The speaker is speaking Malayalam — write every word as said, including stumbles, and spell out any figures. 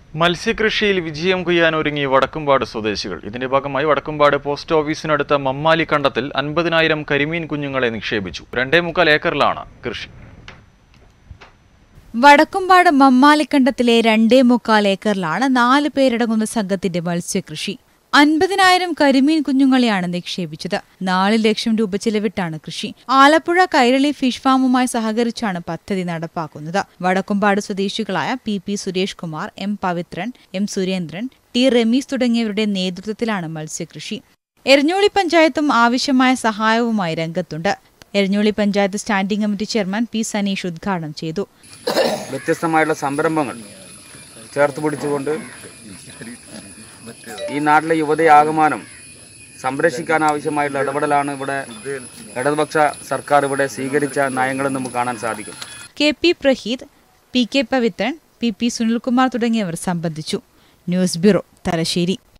മത്സ്യകൃഷിയിൽ വിജയം കൊയ്യാനൊരുങ്ങി വടക്കുംപാട് സ്വദേശികൾ. ഇതിന്റെ ഭാഗമായി വടക്കുംപാട് പോസ്റ്റ് ഓഫീസിനടുത്ത മമ്മാലി കണ്ടത്തിൽ അൻപതിനായിരം കരിമീൻ കുഞ്ഞുങ്ങളെ നിക്ഷേപിച്ചു. രണ്ടേ മുക്കാൽ ഏക്കറിലാണ് കൃഷി. വടക്കുംപാട് മമ്മാലിക്കണ്ടത്തിലെ രണ്ടേ മുക്കാൽ ഏക്കറിലാണ് നാല് പേരടങ്ങുന്ന സംഘത്തിന്റെ മത്സ്യകൃഷി. അൻപതിനായിരം കരിമീൻ കുഞ്ഞുങ്ങളെയാണ് നിക്ഷേപിച്ചത്. നാല് ലക്ഷം രൂപ ചിലവിട്ടാണ് കൃഷി. ആലപ്പുഴ കൈരളി ഫിഷ് ഫാമുമായി സഹകരിച്ചാണ് പദ്ധതി നടപ്പാക്കുന്നത്. വടക്കുംപാട് സ്വദേശികളായ P P Suresh Kumar, M Pavithran, M Surendran, T Rameez തുടങ്ങിയവരുടെ നേതൃത്വത്തിലാണ് മത്സ്യകൃഷി. എരഞ്ഞോളി പഞ്ചായത്തും ആവശ്യമായ സഹായവുമായി രംഗത്തുണ്ട്. Eranholi panchayat standing committee chairman P Saneesh ഉദ്ഘാടനം ചെയ്തു. വ്യത്യസ്തമായുള്ള സംരംഭങ്ങൾ ചേർത്ത് പിടിച്ചുകൊണ്ട് ഈ നാട്ടിലെ യുവതയാകമാനം സംരക്ഷിക്കാൻ ആവശ്യമായിട്ടുള്ള ഇടപെടലാണ് ഇവിടെ ഇടതുപക്ഷ സർക്കാർ ഇവിടെ സ്വീകരിച്ച നയങ്ങളെന്ന് നമുക്ക് കാണാൻ സാധിക്കും. K P Praheed, P K Pavithran, P P Sunilkumar തുടങ്ങിയവർ സംബന്ധിച്ചു. News bureau, Thalassery.